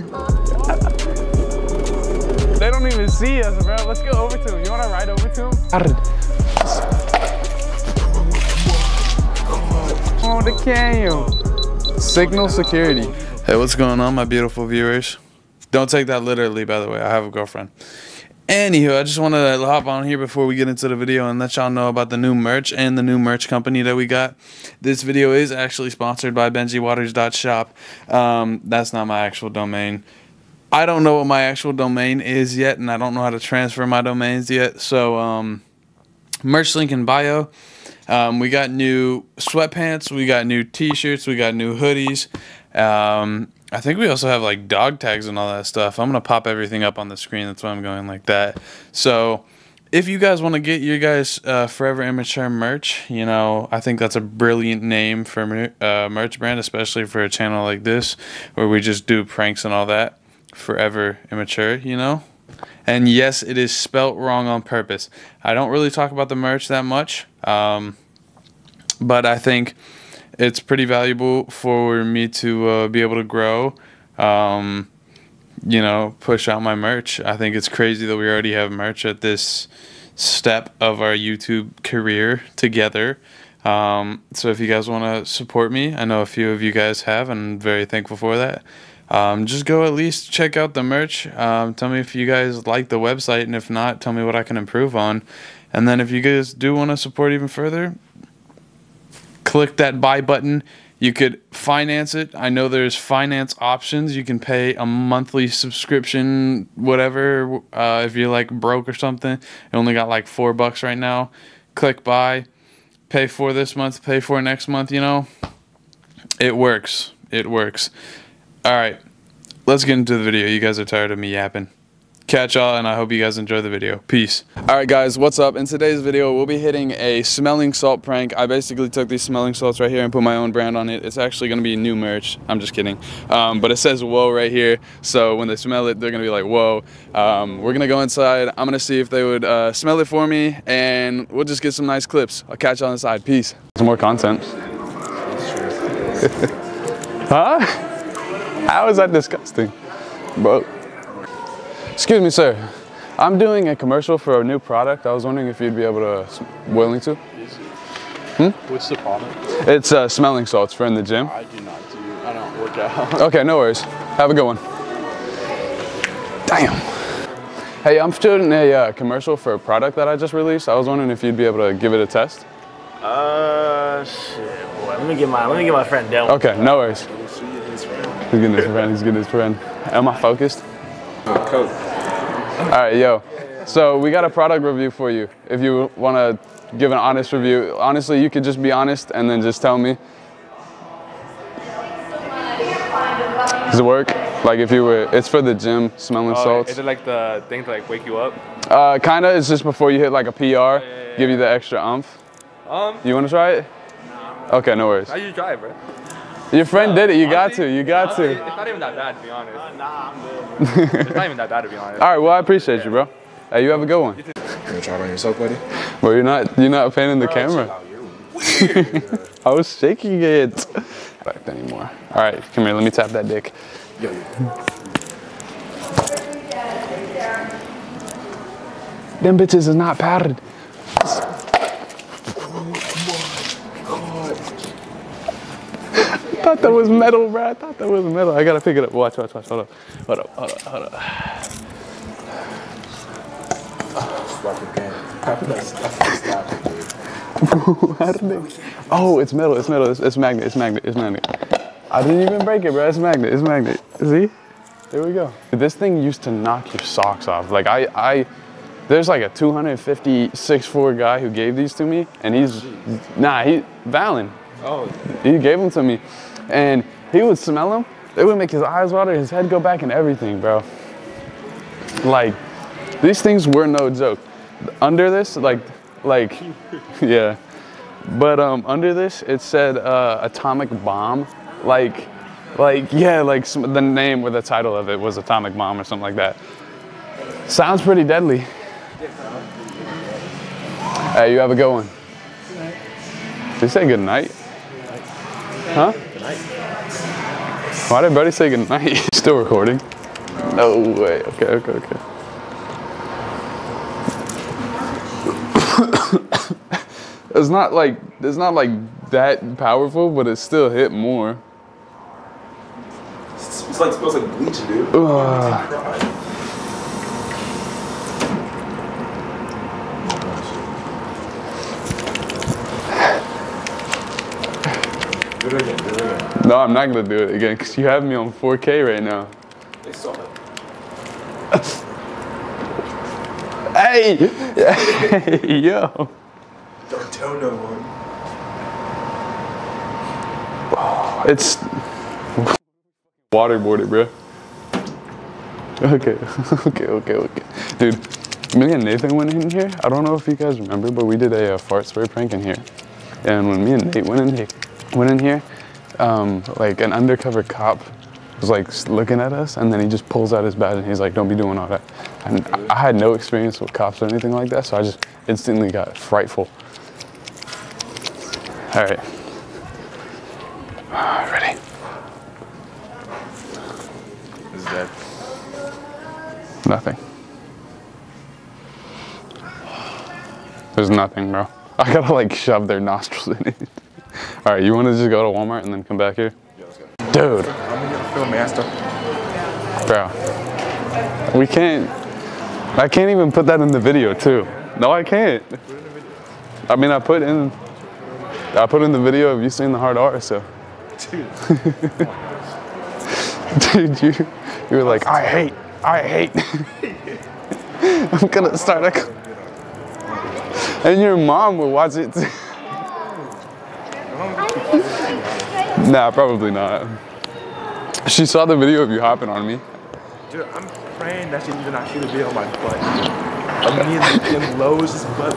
They don't even see us, bro. Let's go over to him. You wanna ride over to him? Oh, the canyon. Signal security. Hey, what's going on, my beautiful viewers? Don't take that literally, by the way. I have a girlfriend. Anywho, I just wanted to hop on here before we get into the video and let y'all know about the new merch and the new merch company that we got. This video is actually sponsored by BenjiWaters.shop. That's not my actual domain. I don't know what my actual domain is yet, and I don't know how to transfer my domains yet. So, merch link in bio. We got new sweatpants, we got new t-shirts, we got new hoodies. I think we also have like dog tags and all that stuff. I'm going to pop everything up on the screen. That's why I'm going like that. So if you guys want to get your guys Forever Immature merch, you know, I think that's a brilliant name for merch brand, especially for a channel like this where we just do pranks and all that. Forever Immature, you know. And yes, it is spelt wrong on purpose. I don't really talk about the merch that much, but I think it's pretty valuable for me to be able to grow, you know, push out my merch. I think it's crazy that we already have merch at this step of our YouTube career together. So if you guys want to support me, I know a few of you guys have, and I'm very thankful for that. Just go at least check out the merch. Tell me if you guys like the website, and if not, tell me what I can improve on. And then if you guys do want to support even further, click that buy button. You could finance it. I know there's finance options. You can pay a monthly subscription, whatever. If you're like broke or something, you only got like $4 right now. Click buy, pay for this month, pay for next month, you know. It works. It works. All right, let's get into the video. You guys are tired of me yapping. Catch y'all, and I hope you guys enjoy the video. Peace. All right, guys, what's up? In today's video, we'll be hitting a smelling salt prank. I basically took these smelling salts right here and put my own brand on it. It's actually gonna be new merch. I'm just kidding. But it says whoa right here. So when they smell it, they're gonna be like, whoa. We're gonna go inside. I'm gonna see if they would smell it for me, and we'll just get some nice clips. I'll catch y'all inside. Peace. Some more content. Huh? How is that disgusting? Bro. Excuse me, sir. I'm doing a commercial for a new product. I was wondering if you'd be willing to. What's the product? It's smelling salts for in the gym. I don't work out. Okay, no worries. Have a good one. Damn. Hey, I'm shooting a commercial for a product that I just released. I was wondering if you'd be able to give it a test. Shit, boy. Let me get my friend down. Okay, no worries. He's getting his friend. He's getting his friend. Am I focused? Coke. All right, yo. So we got a product review for you. If you want to give an honest review, honestly, you could just be honest and then just tell me. Does it work? Like if you were, it's for the gym, smelling salts. Is it like the thing to like wake you up? Kinda. It's just before you hit like a PR, yeah. Give you the extra umph. You want to try it? No. Okay, no worries. How you try, bro? Your friend did it. You got to. You got to. It's not even that bad, to be honest. Nah, I'm good. It's not even that bad, to be honest. All right. Well, I appreciate you, bro. Hey, you have a good one. You gonna try it on yourself, buddy? Well, you're not paying the camera. You're weird. I was shaking it. Not anymore. All right, come here. Let me tap that dick. Yo. Them bitches is not padded. I thought that was metal, bro. I thought that was metal. I gotta pick it up. Watch. Hold up. Oh, it's metal. It's magnet. I didn't even break it, bro. It's magnet. See? There we go. This thing used to knock your socks off. Like there's like a 256'4" guy who gave these to me, and Valen. Oh. He gave them to me. And he would smell them. They would make his eyes water, his head go back, and everything, bro. Like, these things were no joke. Under this, like, yeah. But under this, it said atomic bomb. Like the name or the title of it was atomic bomb or something like that. Sounds pretty deadly. Hey, you have a good one. Did you say good night? Huh? Good night. Why did Buddy say goodnight? Still recording? No way. Okay. It's not like that powerful, but it still hit more. It's like, smells like bleach, dude. Do it again. No, I'm not gonna do it again because you have me on 4K right now. They saw it. Hey, yo. Don't tell no one. It's waterboarded, bro. Okay. Dude, me and Nathan went in here. I don't know if you guys remember, but we did a fart spray prank in here. And when me and Nate went in here, like an undercover cop was like looking at us, and then he just pulls out his badge and he's like, "Don't be doing all that." And I had no experience with cops or anything like that, so I just instantly got frightful. All right. Ready? Is that? Nothing. There's nothing, bro. I gotta like shove their nostrils in it. All right, you wanna just go to Walmart and then come back here? Yeah, let's go. Dude. I'm gonna get a film master. Bro. We can't. I can't even put that in the video too. No, I can't. I mean, I put in the video of you saying the hard R, so. Dude, you were like, I hate. I'm gonna start a. And your mom will watch it too. Nah, probably not. She saw the video of you hopping on me. Dude, I'm praying that she did not see the video on my butt. I'm getting Lowe's butt.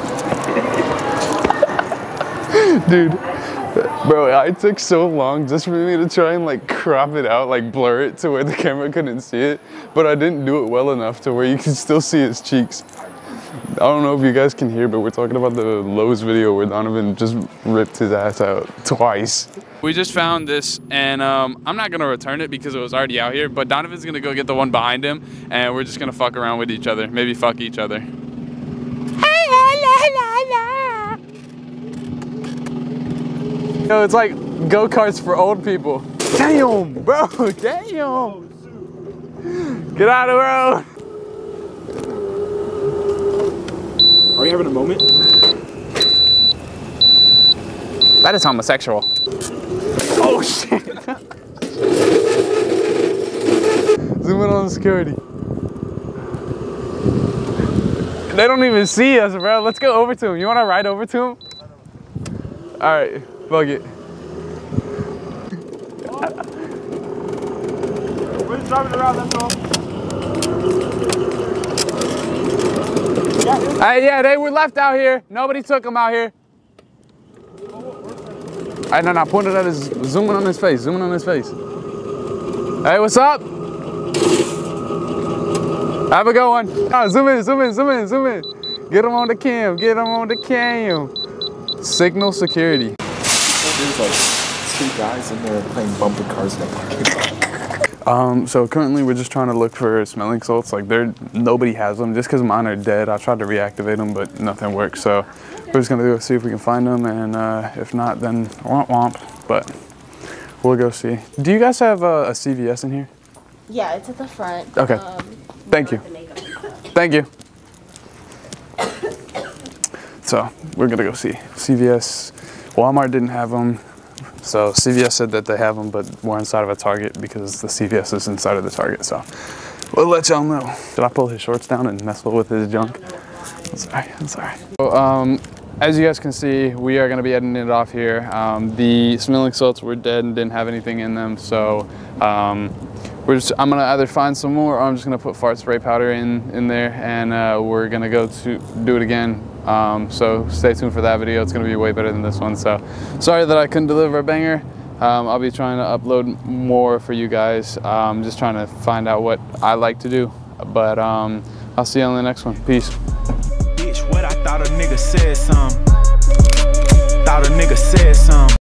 Dude, bro, I took so long just for me to try and like crop it out, like blur it to where the camera couldn't see it, but I didn't do it well enough to where you can still see his cheeks. I don't know if you guys can hear, but we're talking about the Lowe's video where Donovan just ripped his ass out twice. We just found this, and I'm not gonna return it because it was already out here, but Donovan's gonna go get the one behind him, and we're just gonna fuck around with each other. Maybe fuck each other. Yo, it's like go-karts for old people. Damn, bro, damn. Get out of the road. Are you having a moment? That is homosexual. Oh shit. Zoom in on the security. They don't even see us, bro. Let's go over to him. You wanna ride over to him? All right, bug it. We're just driving around, that's all. Yeah, they were left out here. Nobody took them out here. No, pointed at his, zooming on his face, Hey, what's up? Have a good one. Oh, zoom in. Get him on the cam, Signal security. There's like 2 guys in there playing bumper cars in the parking lot. So currently we're just trying to look for smelling salts. Like nobody has them just because mine are dead. I tried to reactivate them, but nothing works. So we're just gonna go see if we can find them, and if not, then womp. But we'll go see. Do you guys have a CVS in here? Yeah, it's at the front. Okay. Thank you. Thank you. So we're gonna go see. CVS, Walmart didn't have them. So CVS said that they have them, but we're inside of a Target because the CVS is inside of the Target. So we'll let y'all know. Did I pull his shorts down and mess with his junk? I'm sorry. So, as you guys can see, we are gonna be editing it off here. The smelling salts were dead and didn't have anything in them. So I'm gonna either find some more, or I'm just gonna put fart spray powder in there, and we're gonna go to do it again. So stay tuned for that video. It's gonna be way better than this one. So sorry that I couldn't deliver a banger. I'll be trying to upload more for you guys. Just trying to find out what I like to do. But I'll see you on the next one. Peace. Bitch, what I thought a nigga said some. Thought a nigga said some.